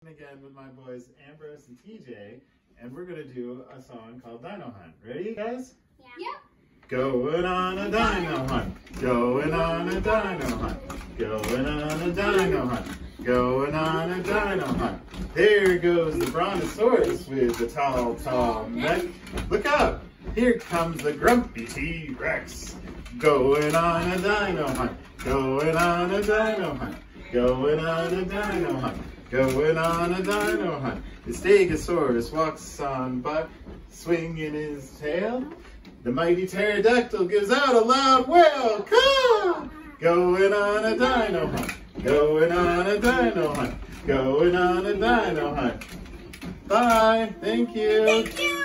Again with my boys Ambrose and TJ, and we're gonna do a song called Dino Hunt. Ready, guys? Yeah. Yep. Going on a dino hunt, going on a dino hunt, going on a dino hunt, going on a dino hunt. There goes the brontosaurus with the tall, tall neck. Look out! Here comes the grumpy T-Rex. Going on a dino hunt, going on a dino hunt, going on a dino hunt, going on a dino hunt. The stegosaurus walks on by, swinging his tail. The mighty pterodactyl gives out a loud wail. Caw! Going on a dino hunt, going on a dino hunt, going on a dino hunt. Bye. Thank you. Thank you.